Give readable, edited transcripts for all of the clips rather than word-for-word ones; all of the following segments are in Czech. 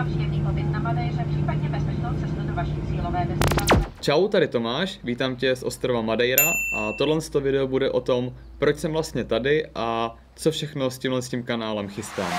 vám příjemný pobyt na Madeiře, případně bezpečnou cestu do vaší cílové destinace. Čau, tady Tomáš, vítám tě z ostrova Madeira a tohle video bude o tom, proč jsem vlastně tady a co všechno s tím kanálem chystám.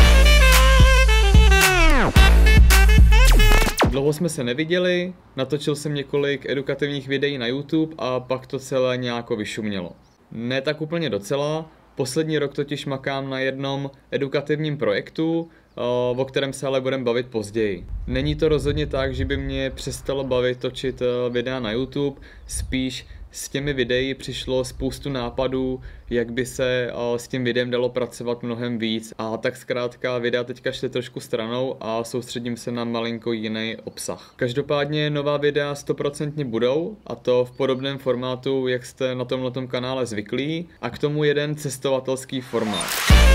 Dlouho jsme se neviděli, natočil jsem několik edukativních videí na YouTube a pak to celé nějako vyšumělo. Ne tak úplně docela, poslední rok totiž makám na jednom edukativním projektu, o kterém se ale budeme bavit později. Není to rozhodně tak, že by mě přestalo bavit točit videa na YouTube, spíš s těmi videí přišlo spoustu nápadů, jak by se s tím videem dalo pracovat mnohem víc a tak zkrátka videa teďka šly trošku stranou a soustředím se na malinko jiný obsah. Každopádně nová videa 100% budou a to v podobném formátu, jak jste na tomhletom kanále zvyklí a k tomu jeden cestovatelský formát.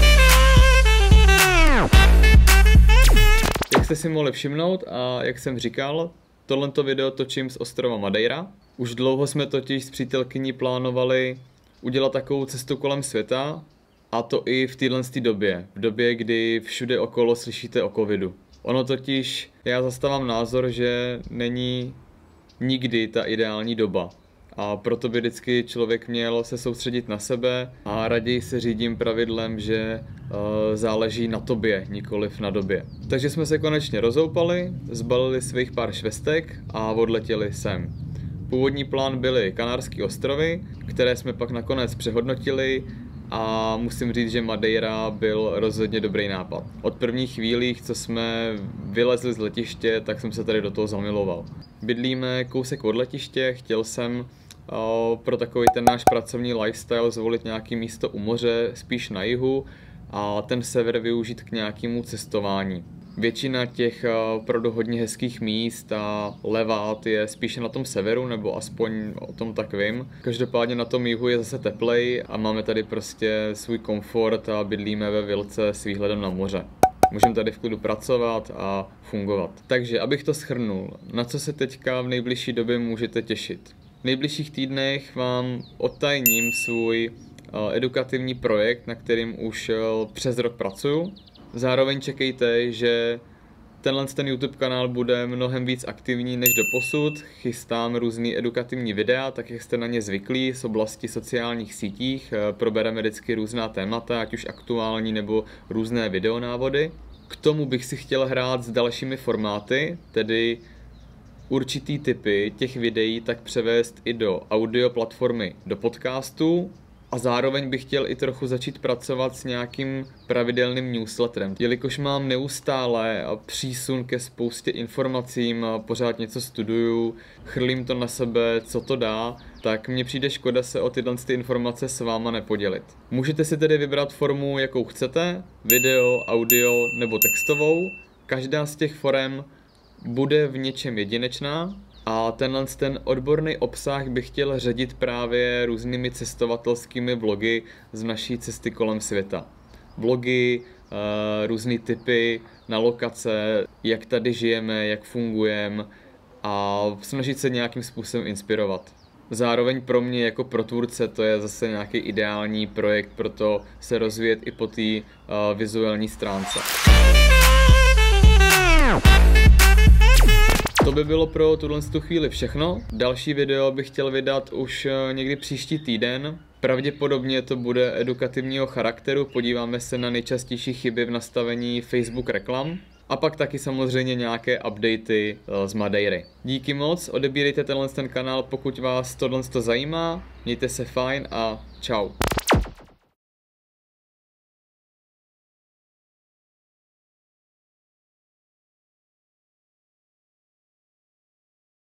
Jak jste si mohli všimnout a jak jsem říkal, tohleto video točím z ostrova Madeira. Už dlouho jsme totiž s přítelkyní plánovali udělat takovou cestu kolem světa a to i v téhle době. V době, kdy všude okolo slyšíte o covidu. Ono totiž, já zastávám názor, že není nikdy ta ideální doba. A proto by vždycky člověk měl se soustředit na sebe a raději se řídím pravidlem, že záleží na tobě, nikoliv na době. Takže jsme se konečně rozhoupali, zbalili svých pár švestek a odletěli sem. Původní plán byly Kanárské ostrovy, které jsme pak nakonec přehodnotili a musím říct, že Madeira byl rozhodně dobrý nápad. Od prvních chvílí, co jsme vylezli z letiště, tak jsem se tady do toho zamiloval. Bydlíme kousek od letiště, chtěl jsem pro takový ten náš pracovní lifestyle zvolit nějaké místo u moře, spíš na jihu a ten sever využít k nějakému cestování. Většina těch opravdu hodně hezkých míst a levát je spíše na tom severu, nebo aspoň o tom tak vím. Každopádně na tom jihu je zase teplej a máme tady prostě svůj komfort a bydlíme ve vilce s výhledem na moře. Můžeme tady v klidu pracovat a fungovat. Takže abych to shrnul, na co se teďka v nejbližší době můžete těšit. V nejbližších týdnech vám odtajním svůj edukativní projekt, na kterým už přes rok pracuju. Zároveň čekejte, že ten YouTube kanál bude mnohem víc aktivní než doposud. Chystám různý edukativní videa, tak jak jste na ně zvyklí z oblasti sociálních sítích. Probereme vždycky různá témata, ať už aktuální nebo různé videonávody. K tomu bych si chtěl hrát s dalšími formáty, tedy určitý typy těch videí tak převést i do audio platformy, do podcastů. A zároveň bych chtěl i trochu začít pracovat s nějakým pravidelným newsletterem. Jelikož mám neustále přísun ke spoustě informacím, pořád něco studuju, chrlím to na sebe, co to dá, tak mně přijde škoda se o tyhle informace s váma nepodělit. Můžete si tedy vybrat formu, jakou chcete, video, audio nebo textovou. Každá z těch forem bude v něčem jedinečná. A ten odborný obsah bych chtěl řadit právě různými cestovatelskými vlogy z naší cesty kolem světa. Vlogy, různý tipy na lokace, jak tady žijeme, jak fungujeme a snažit se nějakým způsobem inspirovat. Zároveň pro mě jako pro tvůrce to je zase nějaký ideální projekt pro to se rozvíjet i po té vizuální stránce. To by bylo pro tuhle chvíli všechno. Další video bych chtěl vydat už někdy příští týden. Pravděpodobně to bude edukativního charakteru, podíváme se na nejčastější chyby v nastavení Facebook reklam. A pak taky samozřejmě nějaké updaty z Madeiry. Díky moc, odebírejte ten kanál, pokud vás tohle zajímá. Mějte se fajn a čau.